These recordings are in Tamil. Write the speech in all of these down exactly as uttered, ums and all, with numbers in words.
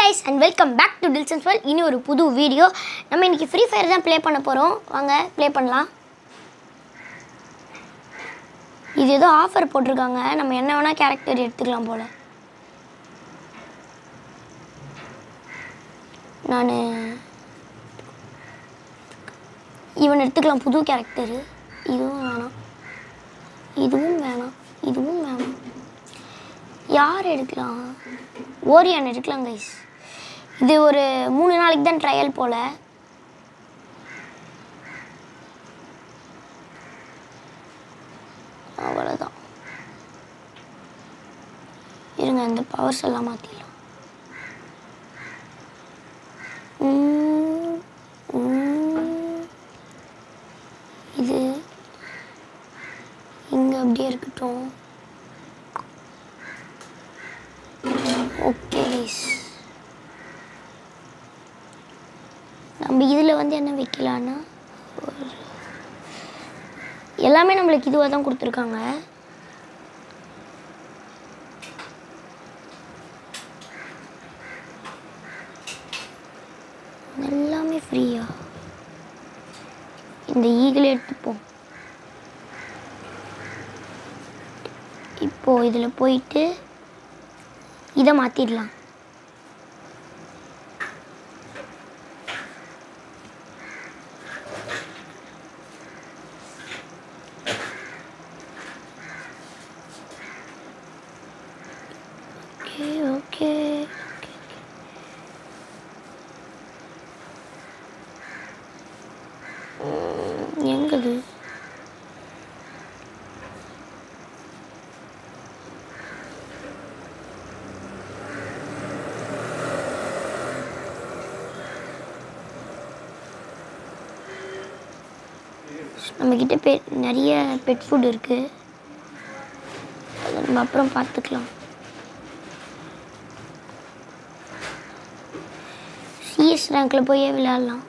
guys and welcome back to Dilson's World. இனி ஒரு புது வீடியோ. நம்ம இன்னைக்கு ஃப்ரீ ஃபயர் தான் ப்ளே பண்ண போறோம். வாங்க ப்ளே பண்ணலாம். இது ஏதோ ஆஃபர் போட்டுருக்காங்க. நம்ம என்ன வேணா கேரக்டர் எடுத்துக்கலாம் போல. நான் இவன் எடுத்துக்கலாம், புது கேரக்டர். இதுவும் வேணாம், இதுவும் வேணாம், இதுவும் வேணாம். யார் எடுக்கலாம்? ஓரியான் எடுக்கலாம் கைஸ். இது ஒரு மூணு நாளைக்கு தான் ட்ரையல் போல. அவ்வளோதான். இருங்க, இந்த பவர்ஸ் எல்லாம் மாற்றிடலாம். இது இங்கே அப்படியே இருக்கட்டும். ஓகே கைஸ், நம்ம இதில் வந்து என்ன வைக்கலான்னா, எல்லாமே நம்மளுக்கு இதுவாக தான் கொடுத்துருக்காங்க. எல்லாமே ஃப்ரீயா? இந்த ஈகிளே எடுத்துப்போம். இப்போது இதில் போயிட்டு இதை மாற்றிடலாம். ஓகே ஓகே எங்கது? நம்மக்கிட்ட பெ நிறைய பெட் ஃபுட் இருக்குது. அதை நம்ம அப்புறம் பார்த்துக்கலாம். சிஎஸ் ரேங்கில் போய் விளையாடலாம்.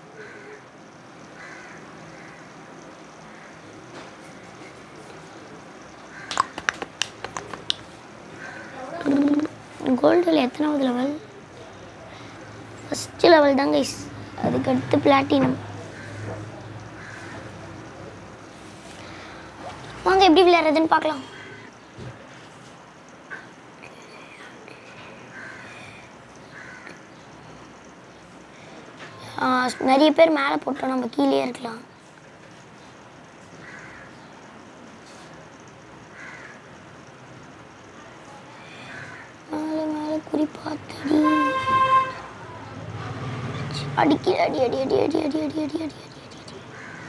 கோல்டில் எத்தனாவது லெவல்? ஃபஸ்ட்டு லெவல் தான் கைஸ். அதுக்கடுத்து பிளாட்டினம். வாங்க எப்படி விளையாடுறதுன்னு பார்க்கலாம். நிறைய பேர் மேலே போட்டோம், நம்ம கீழே இருக்கலாம். மேலே மேலே குறிப்பாத்தடி அடிக்கி அடி அடி அடி அடி அடி அடி அடி அடி அடி அடி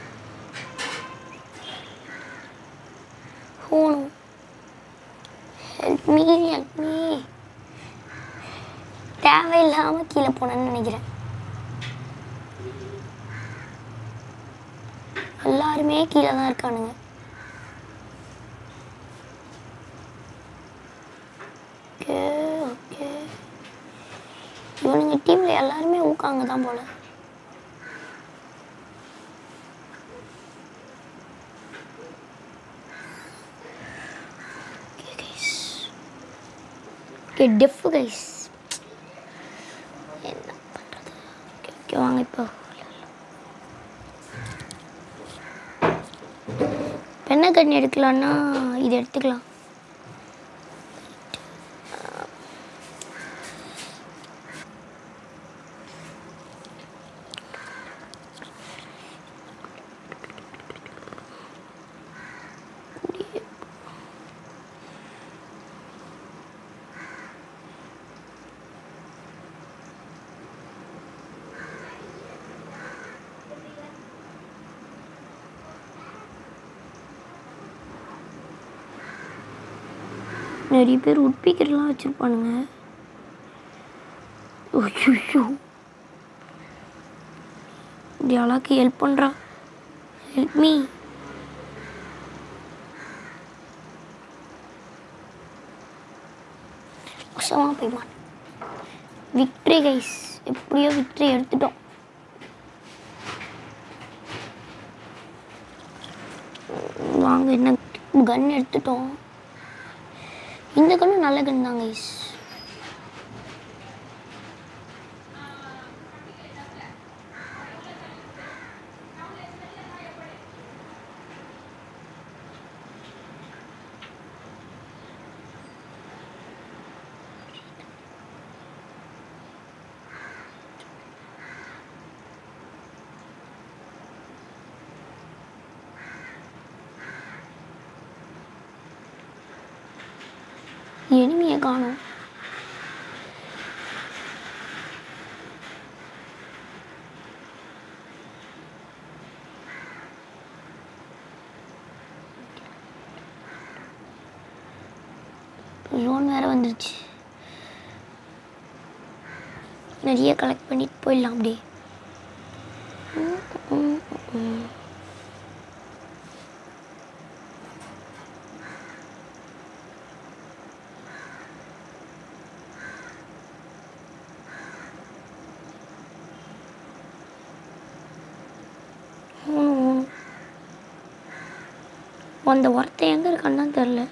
ஹோனு ஹெல்ப் மீ ஹெல்ப் மீ. தேவையில்லாமல் கீழே போனேன்னு நினைக்கிறேன். எல்லாருமே கீழே தான் இருக்கானுங்க. ஓகே ஓகே, இவனுங்க டீமில் எல்லாருமே ஊக்காங்க தான் போல. ஓகே கைஸ், ஓகே டெஃப் கைஸ், என்ன பண்ணுறது? ஓகே ஓகே வாங்க இப்போ பெண்ணை கண்ணி எடுக்கலான்னா இது எடுத்துக்கலாம். நிறைய பேர் உட்பீக்கர்லாம் வச்சுருப்பானுங்க. ஐயோ, இப்படி அழகாக ஹெல்ப் பண்ணுறா. Help me. கஷ்டமாக போய்மான். விக்ட்ரி கைஸ், எப்படியோ விக்ட்ரி எடுத்துட்டோம். வாங்க, என்ன கன் எடுத்துட்டோம். இந்த கன்று நல்ல கன் தான் கைஸ். காணோம். லோன் வேற வந்துருச்சு. நிறைய கலெக்ட் பண்ணிட்டு போயிடலாம் அப்படியே. அந்த ஒருத்த எங்க இருக்கான்னு தான் தெரில.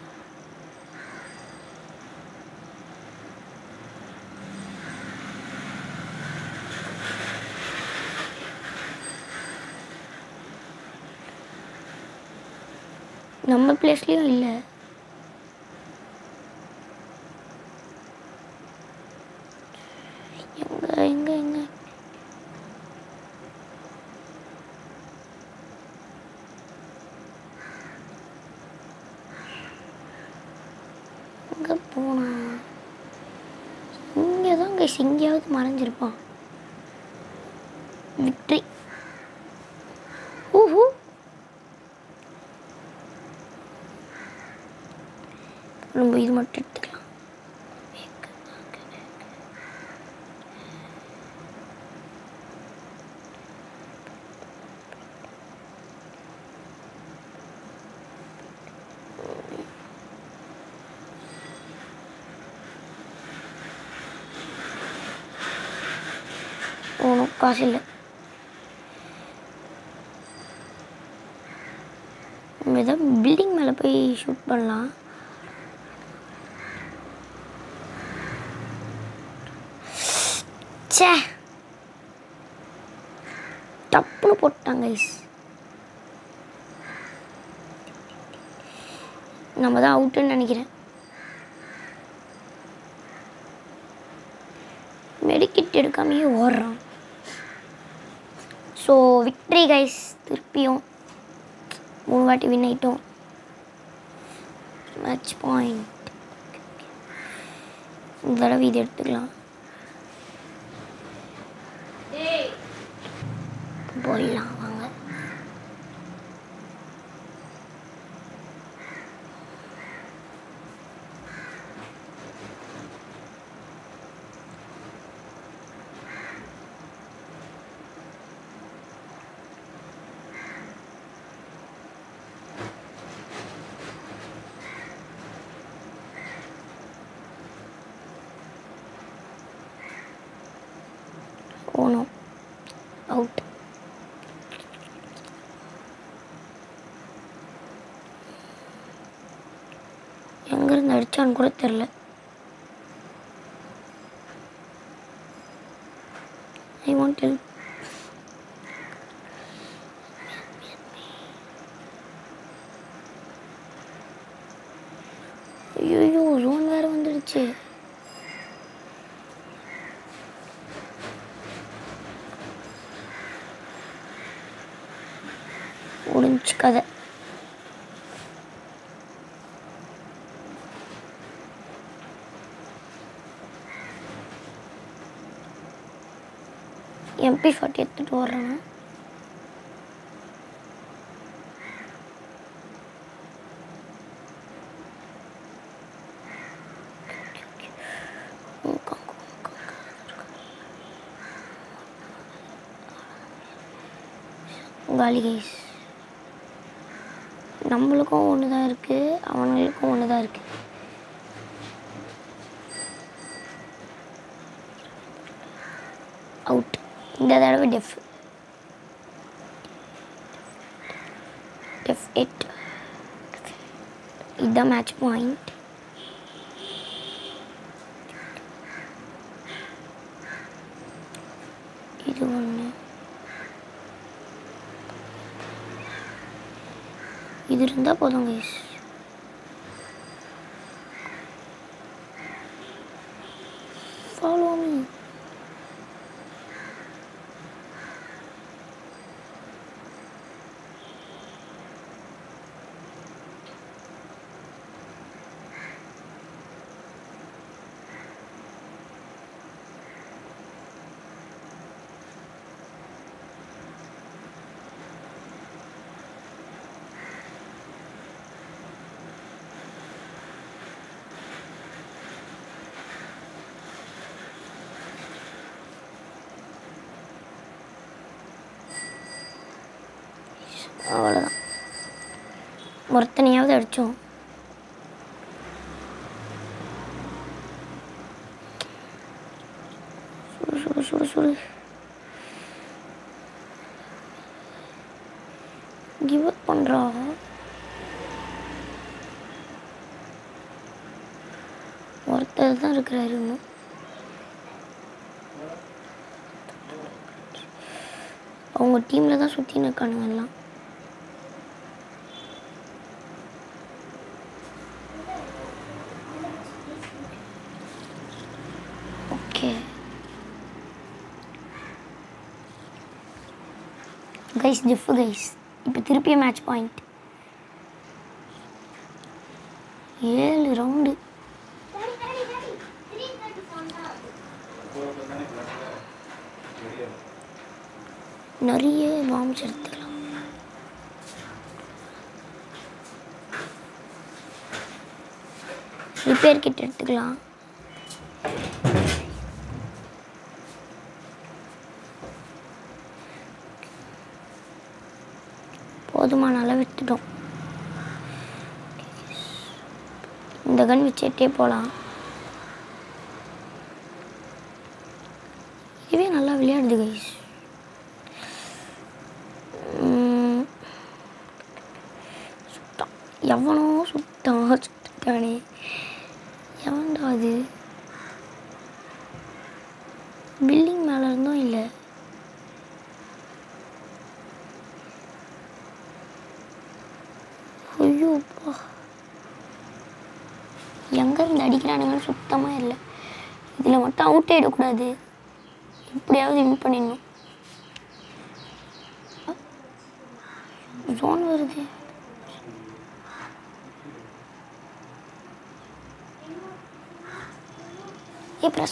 நம்ம பிளேஸ்லயும் இல்லை. எங்க எங்க எங்க எங்க போனா? இங்கதான் கைஸ், எங்கேயாவது மறைஞ்சிருப்பான். விக்ட்ரி. ஊஹூ. நம்ம இது மட்டும் எடுத்துக்கலாம். ஒன்றும் காசு இல்லை. நம்ம ஏதாவது பில்டிங் மேலே போய் ஷூட் பண்ணலாம். சே, டப்புன்னு போட்டாங்க கைஸ். நம்ம தான் அவுட்டுன்னு நினைக்கிறேன். மெடிக்கிட் எடுக்காமையே ஓடுறான். So victory guys. திருப்பியும் மூணு வாட்டி வின் ஆகிட்டோம். Match point. இந்த தடவை இது எடுத்துக்கலாம். போயிடலாம் வாங்க. Oh no, out. எங்கிருந்து அடிச்சான்னு கூட தெரியல. I want help. ஐயோ, ஜோன் வேற வந்துடுச்சு. முடிஞ்சு கதை. எம்பி ஃபார்ட்டி எடுத்துகிட்டு வர்றேன். காலி கைஸ். நம்மளுக்கும் ஒன்று தான் இருக்குது, அவனுங்களுக்கும் ஒன்று தான் இருக்குது. அவுட். இந்த தடவை டெஃப் டெஃப் எயிட். இதுதான் மேட்ச் பாயிண்ட். இது ஒன்று, இது இருந்தால் போதும் கைஸ். Follow me. அவ்வளோதான். ஒருத்தனையாவது அடித்தோம். சுடு சுடு சுடு சுடு. கிவ் அப் பண்ணுறா. ஒருத்தர் தான் இருக்கிறாரு இன்னும். அவங்க டீமில் தான் சுற்றி நிற்கானுங்க எல்லாம். ஓகே கைஸ், ஜெஃப் கைஸ் இப்போ திருப்பியும் மேட்ச் பாயிண்ட். ஏழு ரவுண்டு. நிறைய பாம்ஸ் எடுத்துக்கலாம். ரிப்பேர் கிட் எடுத்துக்கலாம். போதுமான அளவு எடுத்துட்டோம். இந்த கன் வச்சுட்டே போகலாம். இதுவே நல்லா விளையாடுது கைஸ். சுட்டான் எவனோ சுட்டான் சுட்டானே. எவன்டா அது? பில்டிங் மேலே இருந்தும் இல்லை. ஐயோப்பா, எங்கேருந்து அடிக்கிறானுங்கன்னு சுத்தமாக இல்லை. இதில் மட்டும் அவுட் ஆகிடக்கூடாது. எப்படியாவது வின் பண்ணிடணும். ஜோன் வருது. ஏ பிரஸ்.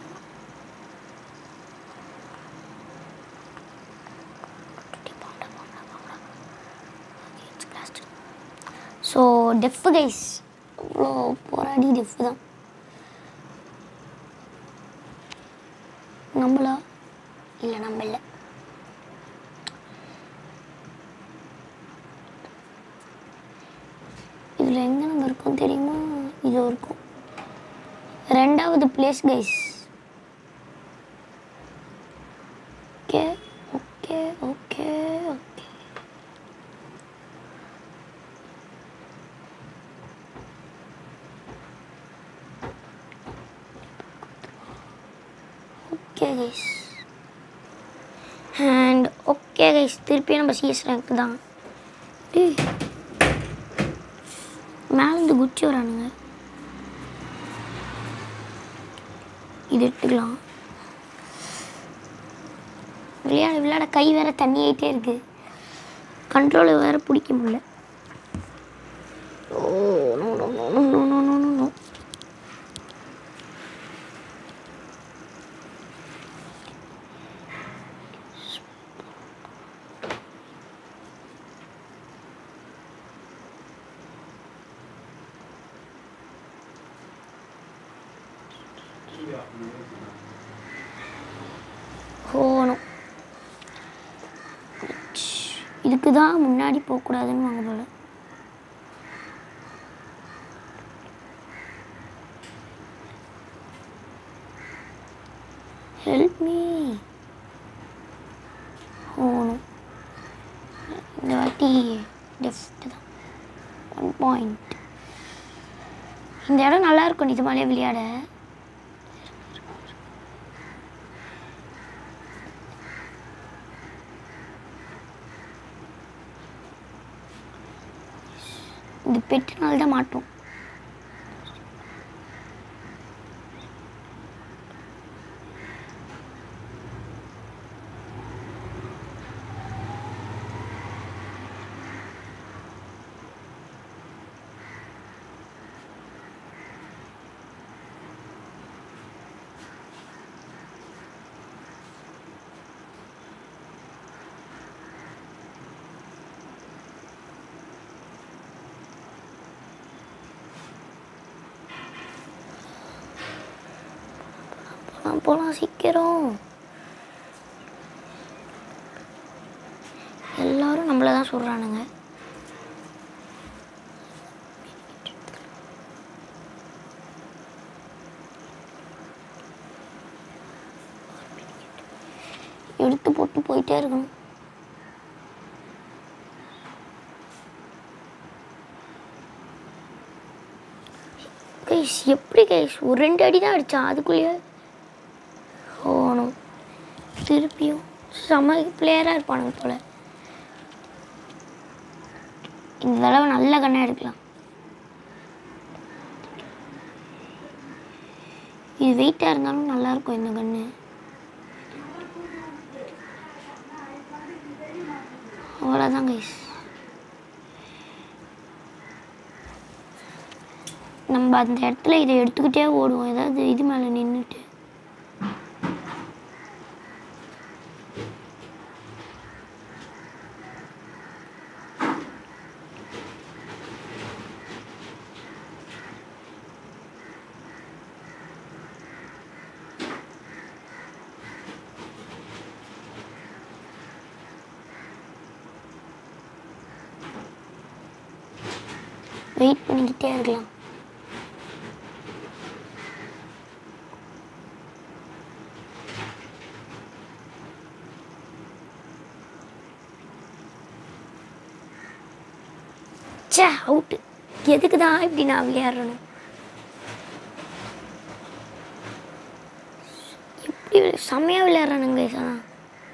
ஸோ டெஃப் கைஸ், அவ்வளோ போராடி டெஃப் தான். நம்பலா இல்லை? நம்ப இல்லை. இதில் எங்கே நம்ம இருக்கோம் தெரியுமா? இது இருக்கும். ரெண்டாவது place guys. Okay okay okay okay. Okay guys. And okay guys, திருப்பியும் நம்ம சிஎஸ் ரேங்க் தான். மேலேருந்து குச்சி வரானுங்க. இது எடுத்துக்கலாம். விளையாட விளையாட கை வேற தண்ணி ஆகிட்டே இருக்கு. கண்ட்ரோலை வேற பிடிக்க முடியல. Oh no no no no no no no no. போகணும். இதுக்கு தான் முன்னாடி போகக்கூடாதுன்னு வாங்க போல. Help me. போகணும். இந்த வாட்டி டெஃப்ட் தான். One point. இந்த இடம் நல்லா இருக்கும் நிஜமாலே விளையாட. இது பெட்டினால தான் மாட்டோம். போகலாம் சீக்கிரம். எல்லாரும் நம்மள தான் சொல்கிறானுங்க. எடுத்து போட்டு போயிட்டே இருக்கணும். கைஸ் எப்படி கைஸ் ஒரு ரெண்டு அடி தான் அடித்தான், அதுக்குள்ளேயே போகணும். திருப்பியும் செம பிளேயராக இருப்பானுங்க போல். இந்த தடவை நல்ல கண்ணாக எடுக்கலாம். இது வெயிட்டாக இருந்தாலும் நல்லாயிருக்கும் இந்த கன்று. அவ்வளோதான் கைஸ். நம்ம அந்த இடத்துல இதை எடுத்துக்கிட்டே ஓடுவோம், ஏதாவது இது மேலே நின்றுட்டு. வெயிட் பண்ணிக்கிட்டே இருக்கலாம். சே அவுட்டு. எதுக்கு தான் இப்படி நான் விளையாடணும்? எப்படி செம்மையாக விளையாடுறானுங்க ஆனால்.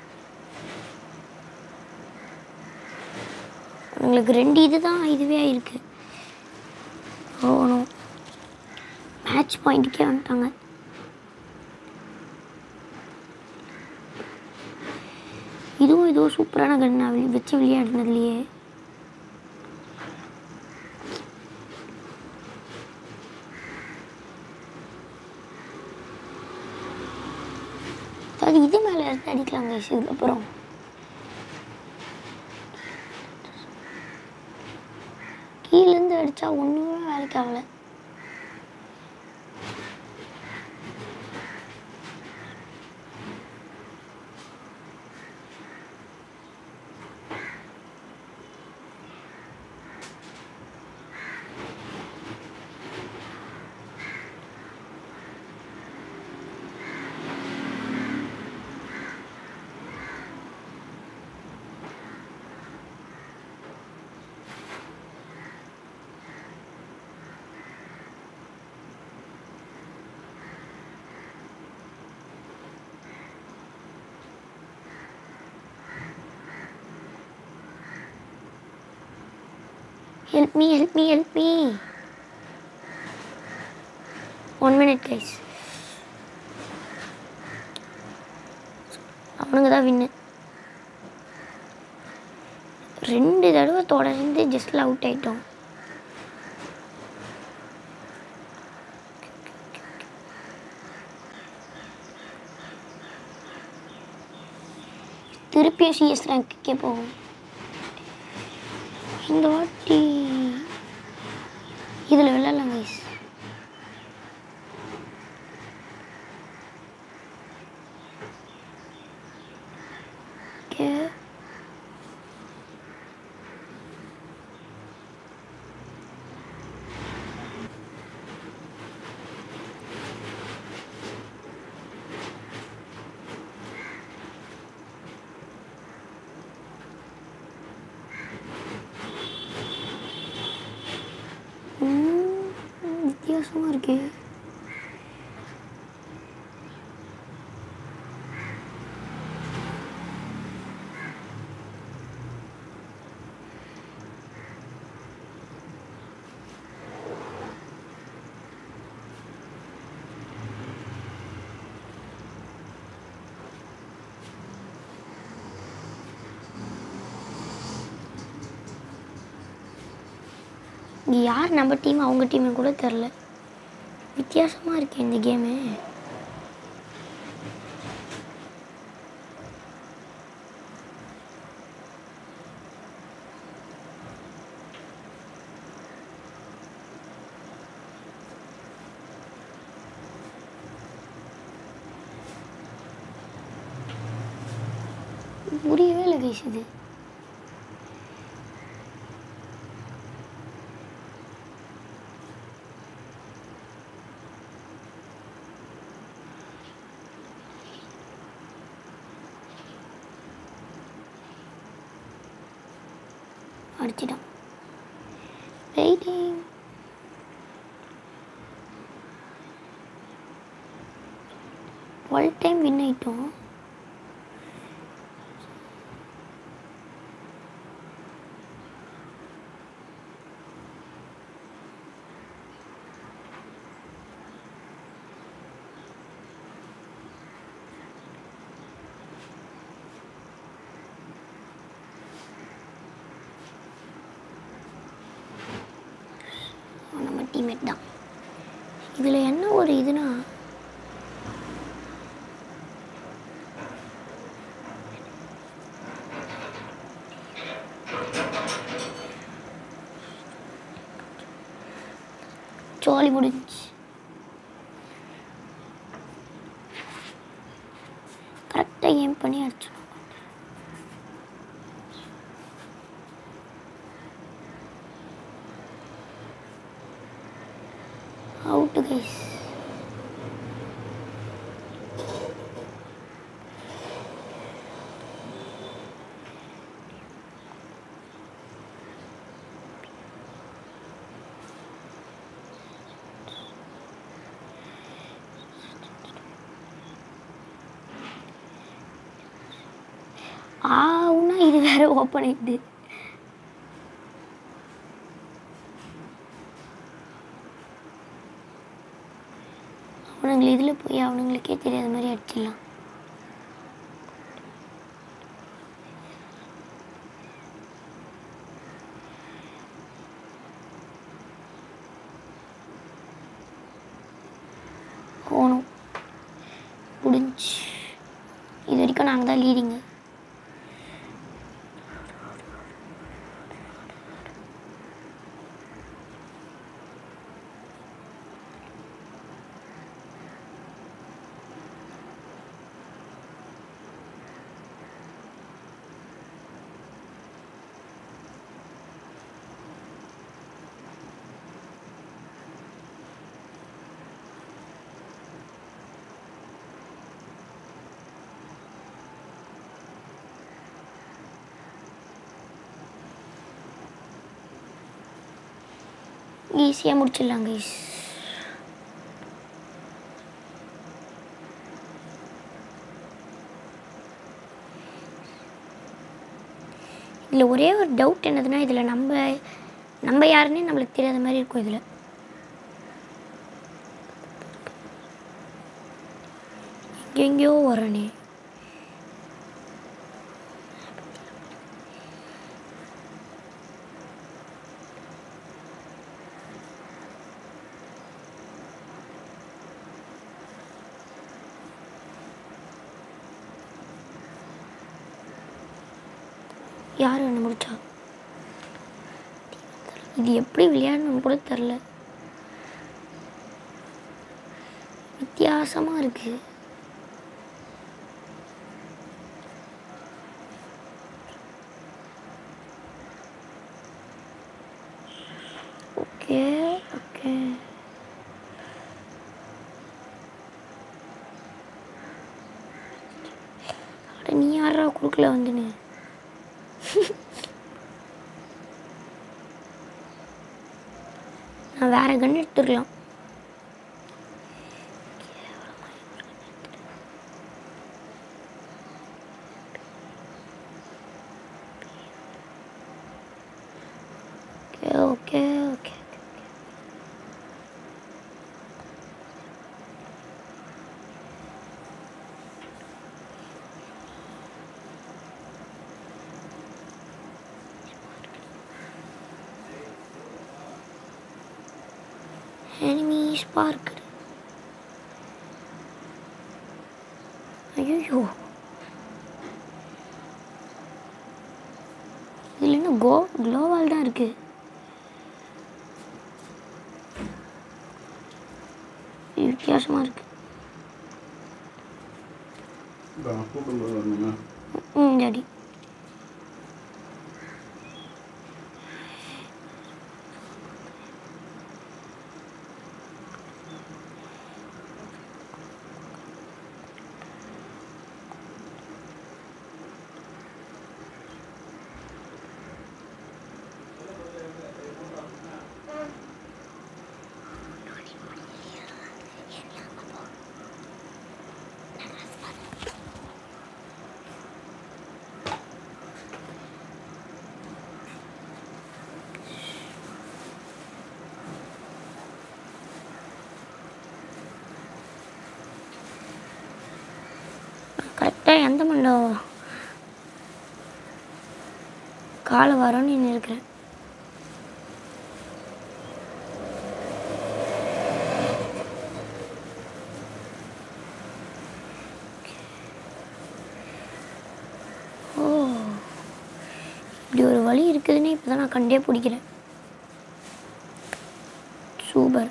உங்களுக்கு ரெண்டு இது தான் இதுவே இருக்குது. போகணும். மேட்ச் பாயிண்ட்டுக்கே வந்துட்டாங்க. இதுவும் இதுவும் சூப்பரான கன் நான் வச்சு விளையாடுனதுலையே. அது இது மேலே எடுத்து அடிக்கலாம் கைஸ். இதுக்கப்புறம் கீழேருந்து அடித்தா ஒன்றுமே வேலைக்கு ஆகலை. Help me, help me, help me. One minute guys. அவனுங்க தான் வின்னு. ரெண்டு தடவை தொடர்ந்து ஜஸ்ட்ல அவுட் ஆயிட்டோம். திருப்பியும் சிஎஸ் ரேங்க்குக்கே போகும். இந்த வாட்டி இதில் விளையாடலாம் கைஸ். ஓகே வித்தியாசமாக இருக்கே. யார் நம்ம டீம் அவங்க டீம் கூட தெரில. வித்தியாசமாக இருக்கு இந்த கேமு. புரியவே இல்லை கைஸ் இது. அடிச்சிட்டான். வெயிட்டிங். டுவெல் டைம் வின் ஆயிட்டோம். நம்ம டீம்மேட் தான். இதில் என்ன ஒரு இதுனா ஜாலி முடிஞ்சு. கரெக்டாக ஏம் பண்ணி அடிச்சிடும். Out guys. ஆவுன்னா இது வேற ஓப்பன் ஆயிடுது. அவனுங்களை இதில் போய் அவனுங்களுக்கே தெரியாத மாதிரி அடிச்சிடலாம். போகணும் முடிஞ்சு. இது வரைக்கும் நாங்கள் தான் லீடிங்கு. ஈஸியாக முடிச்சிடலாம் கைஸ். இதில் ஒரே ஒரு டவுட் என்னதுன்னா, இதில் நம்ம நம்ம யாருன்னே நம்மளுக்கு தெரியாத மாதிரி இருக்கும். இதில் எங்கெங்கேயோ வரனே. யார் என்ன முடிச்சா? இது எப்படி விளையாடணும்னு கூட தெரில. வித்தியாசமாக இருக்கு. Okay okay. அட நீ யாரா குறுக்கில் வந்துன்னு? நான் வேற கன் எடுத்துக்கலாம். Okay okay okay. Enemies parked. ஐயோ, இதில் இன்னும் கோ க்ளோவால் தான் இருக்கு. வித்தியாசமாக இருக்கு. ம் டாடி. டேய் எந்த மண்டோ காலை வரோன்னு நின்று இருக்கிறேன். ஓ இப்படி ஒரு வழி இருக்குதுன்னு இப்போ தான் நான் கண்டே பிடிக்கிறேன். சூப்பர்.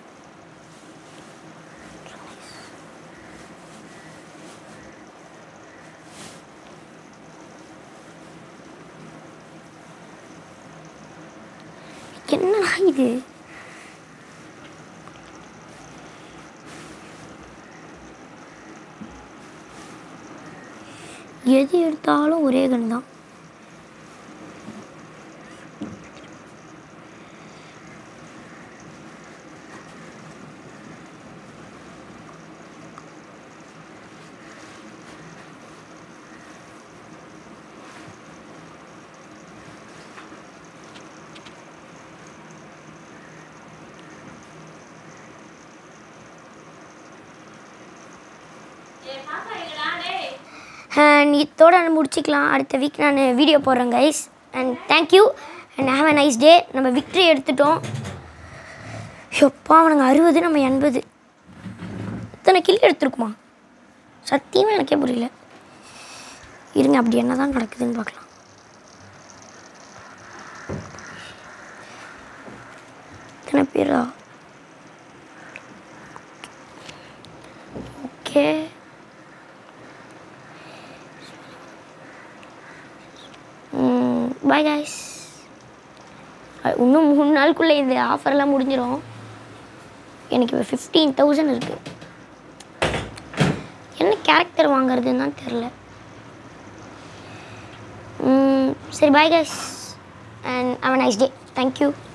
என்னடா இது? எது எடுத்தாலும் ஒரே கன் தான். அண்ட் இதோட முடிச்சிக்கலாம். அடுத்த வீக் நான் வீடியோ போடுறேன் guys. And thank you and have a nice day. நம்ம விக்ட்ரி எடுத்துட்டோம். எப்பா அவனுங்க அறுபது நம்ம எண்பது இத்தனை கில் எடுத்துருக்குமா? சத்தியமாக எனக்கே புரியல. இருங்க அப்படி என்ன தான் நடக்குதுன்னு பார்க்கலாம். இத்தனை பேரா? Okay bye guys. இன்னும் மூணு நாளுக்குள்ளே இந்த ஆஃபர்லாம் முடிஞ்சிடும். எனக்கு இப்போ ஃபிஃப்டீன் தௌசண்ட் இருக்குது. என்ன கேரக்டர் வாங்குறதுன்னு தான் தெரில. சரி bye guys and have a nice day. Thank you.